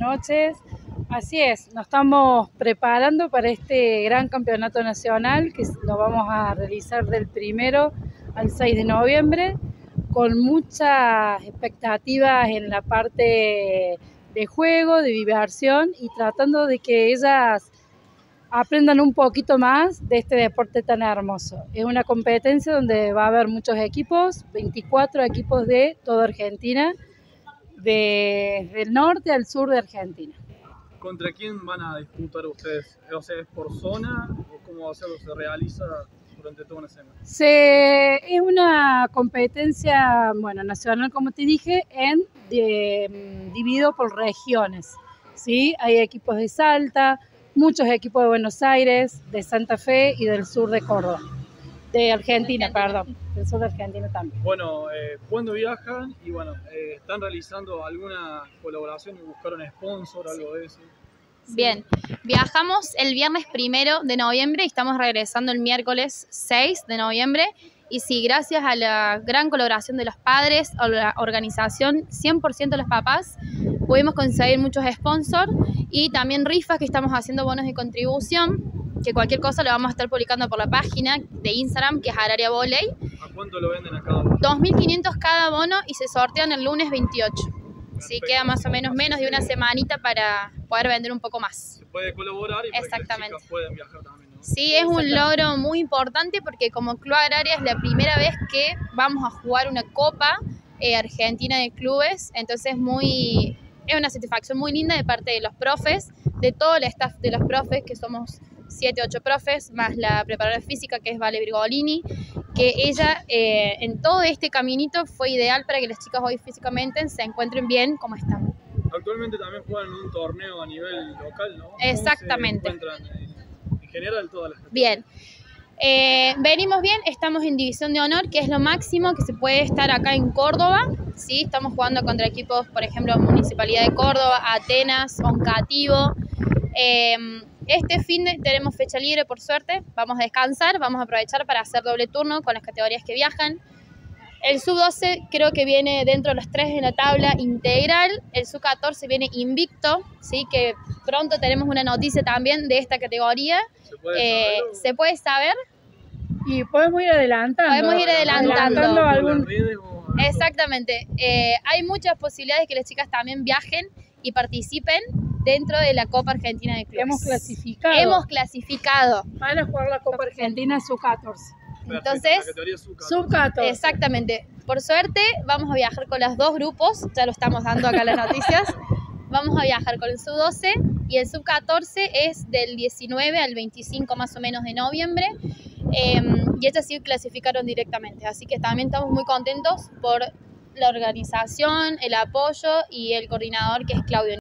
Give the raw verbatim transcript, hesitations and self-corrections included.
noches. Así es, nos estamos preparando para este gran campeonato nacional que lo vamos a realizar del primero al seis de noviembre, con muchas expectativas en la parte de juego, de diversión y tratando de que ellas aprendan un poquito más de este deporte tan hermoso. Es una competencia donde va a haber muchos equipos, veinticuatro equipos de toda Argentina, desde el norte al sur de Argentina. ¿Contra quién van a disputar ustedes? O sea, ¿es por zona o cómo va a ser, se realiza durante toda una semana? Se, es una competencia, bueno, nacional, como te dije, en de, dividido por regiones, ¿sí? Hay equipos de Salta, muchos equipos de Buenos Aires, de Santa Fe y del sur de Córdoba. De Argentina, perdón, del sur de Argentina también. Bueno, eh, ¿cuándo viajan? Y bueno, eh, ¿están realizando alguna colaboración y buscaron sponsor, algo de eso? Bien, viajamos el viernes primero de noviembre y estamos regresando el miércoles seis de noviembre. Y sí, gracias a la gran colaboración de los padres, a la organización, cien por ciento los papás, pudimos conseguir muchos sponsors y también rifas que estamos haciendo bonos de contribución, que cualquier cosa lo vamos a estar publicando por la página de Instagram, que es Araria Volley. ¿A cuánto lo venden a cada uno? dos mil quinientos cada bono y se sortean el lunes veintiocho. Así queda más o menos menos de una semanita para poder vender un poco más. Se puede colaborar y para Exactamente. que las chicas puedan viajar también, ¿no? Sí, es un logro muy importante porque como Club Agraria es la primera vez que vamos a jugar una Copa eh, Argentina de Clubes, entonces muy, es una satisfacción muy linda de parte de los profes, de todo el staff de los profes, que somos siete, ocho profes, más la preparadora física que es Vale Virgolini, que ella eh, en todo este caminito fue ideal para que las chicas hoy físicamente se encuentren bien como están. Actualmente también juegan en un torneo a nivel local, ¿no? Exactamente. ¿Cómo se encuentran en, en general todas las categorías? Bien. Eh, venimos bien, estamos en División de Honor, que es lo máximo que se puede estar acá en Córdoba, ¿sí? Estamos jugando contra equipos, por ejemplo, Municipalidad de Córdoba, Atenas, Oncativo. Eh, este fin de tenemos fecha libre, por suerte, vamos a descansar, vamos a aprovechar para hacer doble turno con las categorías que viajan. El sub doce creo que viene dentro de los tres en la tabla integral, el sub catorce viene invicto, ¿sí? Que pronto tenemos una noticia también de esta categoría. ¿Se puede eh, saber? O... ¿Se puede saber? Y podemos ir adelantando. Podemos ir adelantando. adelantando algún... Exactamente. Eh, hay muchas posibilidades de que las chicas también viajen y participen dentro de la Copa Argentina de Clubes. Hemos clasificado. Hemos clasificado. Van a jugar la Copa Argentina sub catorce. Entonces, sub catorce. Exactamente. Por suerte, vamos a viajar con los dos grupos. Ya lo estamos dando acá las noticias. Vamos a viajar con el sub doce y el sub catorce es del diecinueve al veinticinco más o menos de noviembre. Eh, y estas sí clasificaron directamente. Así que también estamos muy contentos por la organización, el apoyo y el coordinador, que es Claudio.